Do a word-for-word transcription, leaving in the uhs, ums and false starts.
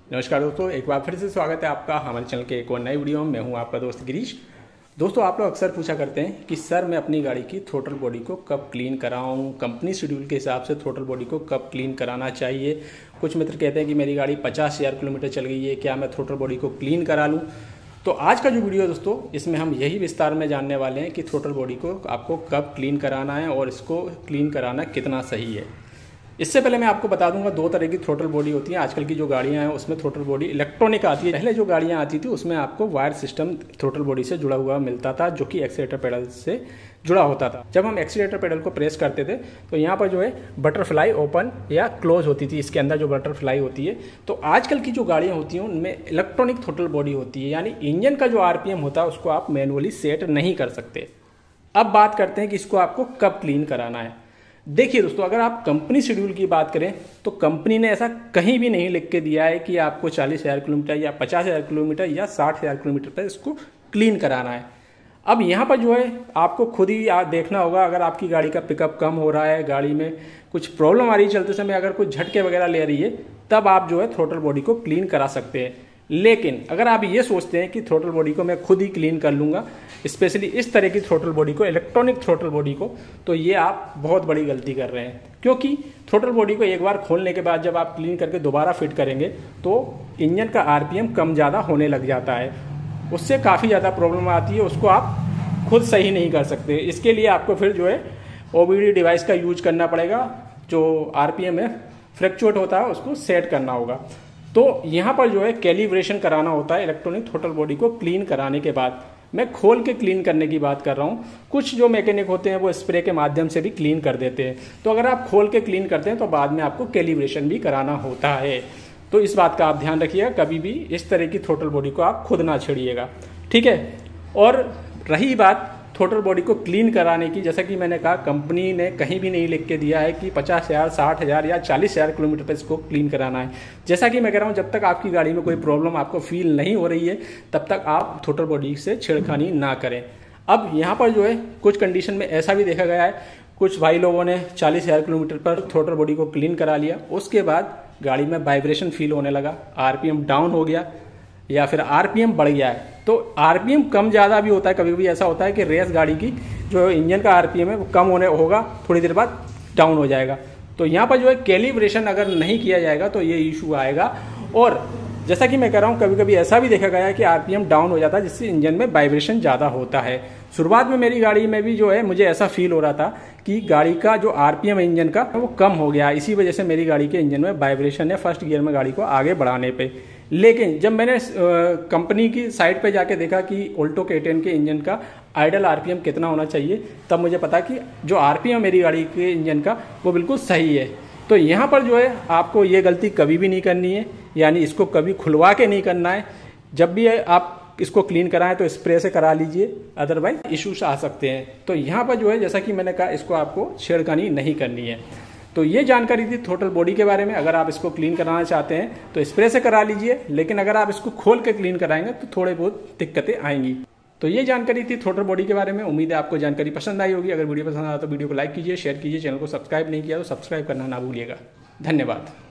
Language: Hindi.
नमस्कार दोस्तों, एक बार फिर से स्वागत है आपका हमारे चैनल के एक और नई वीडियो में। मैं हूं आपका दोस्त गिरीश। दोस्तों, आप लोग अक्सर पूछा करते हैं कि सर मैं अपनी गाड़ी की थ्रोटल बॉडी को कब क्लीन कराऊं, कंपनी शेड्यूल के हिसाब से थ्रोटल बॉडी को कब क्लीन कराना चाहिए। कुछ मित्र कहते हैं कि मेरी गाड़ी पचास हज़ार किलोमीटर चल गई है, क्या मैं थ्रोटल बॉडी को क्लीन करा लूँ। तो आज का जो वीडियो है दोस्तों, इसमें हम यही विस्तार में जानने वाले हैं कि थ्रोटल बॉडी को आपको कब क्लीन कराना है और इसको क्लीन कराना कितना सही है। इससे पहले मैं आपको बता दूंगा, दो तरह की थ्रोटल बॉडी होती है। आजकल की जो गाड़ियां हैं उसमें थ्रोटल बॉडी इलेक्ट्रॉनिक आती है। पहले जो गाड़ियां आती थी उसमें आपको वायर सिस्टम थ्रोटल बॉडी से जुड़ा हुआ मिलता था, जो कि एक्सीलेटर पेडल से जुड़ा होता था। जब हम एक्सीलेटर पेडल को प्रेस करते थे तो यहाँ पर जो है बटरफ्लाई ओपन या क्लोज होती थी, इसके अंदर जो बटरफ्लाई होती है। तो आजकल की जो गाड़ियाँ होती हैं उनमें इलेक्ट्रॉनिक थ्रोटल बॉडी होती है, यानी इंजन का जो आरपीएम होता है उसको आप मैनुअली सेट नहीं कर सकते। अब बात करते हैं कि इसको आपको कब क्लीन कराना है। देखिए दोस्तों, अगर आप कंपनी शेड्यूल की बात करें तो कंपनी ने ऐसा कहीं भी नहीं लिख के दिया है कि आपको चालीस हज़ार किलोमीटर या पचास हज़ार किलोमीटर या साठ हज़ार किलोमीटर पर इसको क्लीन कराना है। अब यहाँ पर जो है आपको खुद ही देखना होगा। अगर आपकी गाड़ी का पिकअप कम हो रहा है, गाड़ी में कुछ प्रॉब्लम आ रही है चलते समय, अगर कुछ झटके वगैरह ले रही है, तब आप जो है थ्रोटल बॉडी को क्लीन करा सकते हैं। लेकिन अगर आप ये सोचते हैं कि थ्रोटल बॉडी को मैं खुद ही क्लीन कर लूँगा, स्पेशली इस तरह की थ्रोटल बॉडी को, इलेक्ट्रॉनिक थ्रोटल बॉडी को, तो ये आप बहुत बड़ी गलती कर रहे हैं। क्योंकि थ्रोटल बॉडी को एक बार खोलने के बाद जब आप क्लीन करके दोबारा फिट करेंगे तो इंजन का आरपीएम कम ज़्यादा होने लग जाता है, उससे काफ़ी ज़्यादा प्रॉब्लम आती है, उसको आप खुद सही नहीं कर सकते। इसके लिए आपको फिर जो है ओबीडी डिवाइस का यूज करना पड़ेगा। जो आरपीएम है फ्लक्चुएट होता है उसको सेट करना होगा। तो यहाँ पर जो है कैलिब्रेशन कराना होता है इलेक्ट्रॉनिक थ्रोटल बॉडी को क्लीन कराने के बाद। मैं खोल के क्लीन करने की बात कर रहा हूँ। कुछ जो मैकेनिक होते हैं वो स्प्रे के माध्यम से भी क्लीन कर देते हैं। तो अगर आप खोल के क्लीन करते हैं तो बाद में आपको कैलिब्रेशन भी कराना होता है। तो इस बात का आप ध्यान रखिएगा, कभी भी इस तरह की थ्रोटल बॉडी को आप खुद ना छेड़िएगा, ठीक है। और रही बात थ्रोटल बॉडी को क्लीन कराने की, जैसा कि मैंने कहा, कंपनी ने कहीं भी नहीं लिख के दिया है कि पचास हज़ार, साठ हज़ार या चालीस हज़ार किलोमीटर पर इसको क्लीन कराना है। जैसा कि मैं कह रहा हूँ, जब तक आपकी गाड़ी में कोई प्रॉब्लम आपको फील नहीं हो रही है तब तक आप थ्रोटल बॉडी से छेड़खानी ना करें। अब यहाँ पर जो है कुछ कंडीशन में ऐसा भी देखा गया है, कुछ भाई लोगों ने चालीस हज़ार किलोमीटर पर थ्रोटल बॉडी को क्लीन करा लिया, उसके बाद गाड़ी में वाइब्रेशन फील होने लगा, आरपीएम डाउन हो गया या फिर आरपीएम बढ़ गया है। तो आरपीएम कम ज़्यादा भी होता है, कभी भी ऐसा होता है कि रेस गाड़ी की जो इंजन का आरपीएम है वो कम होने होगा, थोड़ी देर बाद डाउन हो जाएगा। तो यहाँ पर जो है कैलिब्रेशन अगर नहीं किया जाएगा तो ये इशू आएगा। और जैसा कि मैं कह रहा हूँ, कभी कभी ऐसा भी देखा गया है कि आरपीएम डाउन हो जाता है, जिससे इंजन में वाइब्रेशन ज़्यादा होता है। शुरुआत में मेरी गाड़ी में भी जो है मुझे ऐसा फील हो रहा था कि गाड़ी का जो आरपीएम है इंजन का वो कम हो गया, इसी वजह से मेरी गाड़ी के इंजन में वाइब्रेशन है फर्स्ट गियर में गाड़ी को आगे बढ़ाने पे। लेकिन जब मैंने कंपनी की साइट पे जाके देखा कि ऑल्टो के टेन के इंजन का आइडल आरपीएम कितना होना चाहिए, तब मुझे पता कि जो आरपीएम मेरी गाड़ी के इंजन का वो बिल्कुल सही है। तो यहाँ पर जो है आपको ये गलती कभी भी नहीं करनी है, यानी इसको कभी खुलवा के नहीं करना है। जब भी आप इसको क्लीन कराएं तो स्प्रे से करा लीजिए, अदरवाइज इश्यूज आ सकते हैं। तो यहाँ पर जो है, जैसा कि मैंने कहा, इसको आपको छेड़खानी नहीं करनी है। तो ये जानकारी थी थ्रोटल बॉडी के बारे में। अगर आप इसको क्लीन कराना चाहते हैं तो स्प्रे से करा लीजिए, लेकिन अगर आप इसको खोल के क्लीन कराएंगे तो थोड़े बहुत दिक्कतें आएंगी। तो ये जानकारी थी थ्रोटल बॉडी के बारे में। उम्मीद है आपको जानकारी पसंद आई होगी। अगर वीडियो पसंद आया तो वीडियो को लाइक कीजिए, शेयर कीजिए, चैनल को सब्सक्राइब नहीं किया तो सब्सक्राइब करना ना भूलिएगा। धन्यवाद।